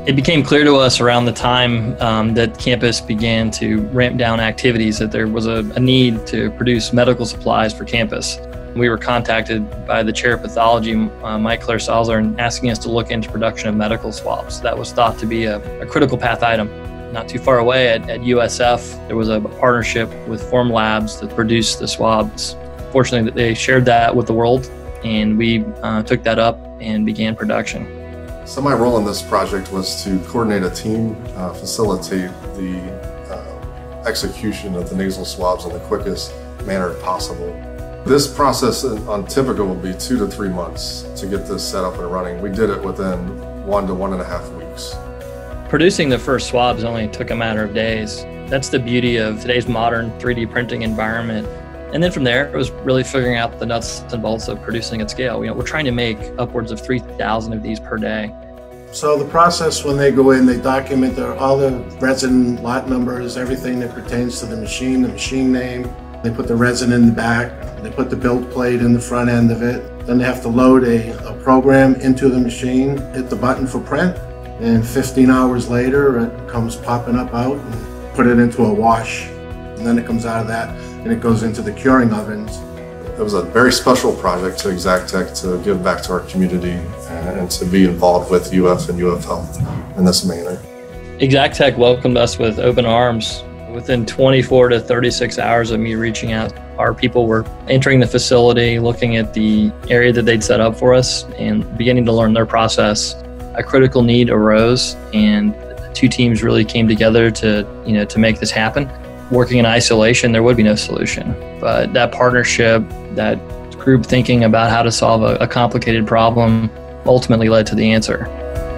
It became clear to us around the time that campus began to ramp down activities that there was a need to produce medical supplies for campus. We were contacted by the chair of pathology, Mike Clare-Salzer, asking us to look into production of medical swabs. That was thought to be a critical path item. Not too far away at USF, there was a partnership with Form Labs that produced the swabs. Fortunately, they shared that with the world, and we took that up and began production. So my role in this project was to coordinate a team, facilitate the execution of the nasal swabs in the quickest manner possible. This process on typical will be 2 to 3 months to get this set up and running. We did it within 1 to 1.5 weeks. Producing the first swabs only took a matter of days. That's the beauty of today's modern 3D printing environment. And then from there, it was really figuring out the nuts and bolts of producing at scale. We're trying to make upwards of 3,000 of these per day. So the process, when they go in, they document all the resin lot numbers, everything that pertains to the machine name. They put the resin in the back, they put the build plate in the front end of it. Then they have to load a program into the machine, hit the button for print, and 15 hours later, it comes popping up out and put it into a wash. And then it comes out of that and it goes into the curing ovens. It was a very special project to Exactech to give back to our community and to be involved with UF and UF Health in this manner. Exactech welcomed us with open arms. Within 24 to 36 hours of me reaching out, our people were entering the facility, looking at the area that they'd set up for us and beginning to learn their process. A critical need arose and the two teams really came together to make this happen. Working in isolation, there would be no solution. But that partnership, that group thinking about how to solve a complicated problem ultimately led to the answer.